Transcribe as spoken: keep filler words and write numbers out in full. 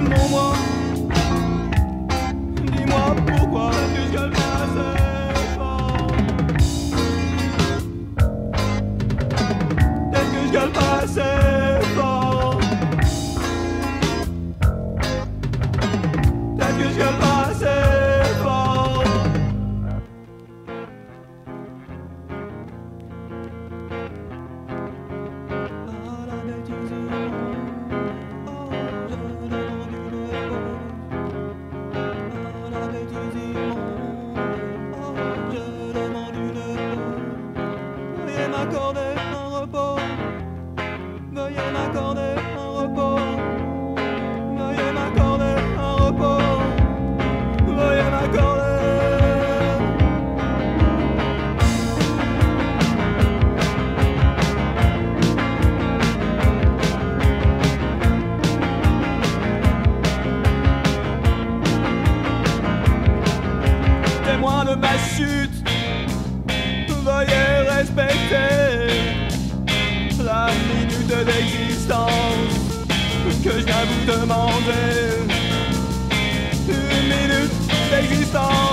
mon moi, dis-moi pourquoi que je gueule pas assez fort. Peut-être que je gueule pas assez fort. Peut-être que je gueule pas assez fort. Ah, la bêtise immonde. Oh, je demande une pause. Ah, la bêtise immonde. Oh, je demande une pause. Veuillez m'accorder un repos. Veuillez m'accorder un repos. Veuillez m'accorder un repos. Veuillez m'accorder. Témoin de ma chute, veuillez respecter la minute d'existence que je viens vous demander. Une minute d'existence.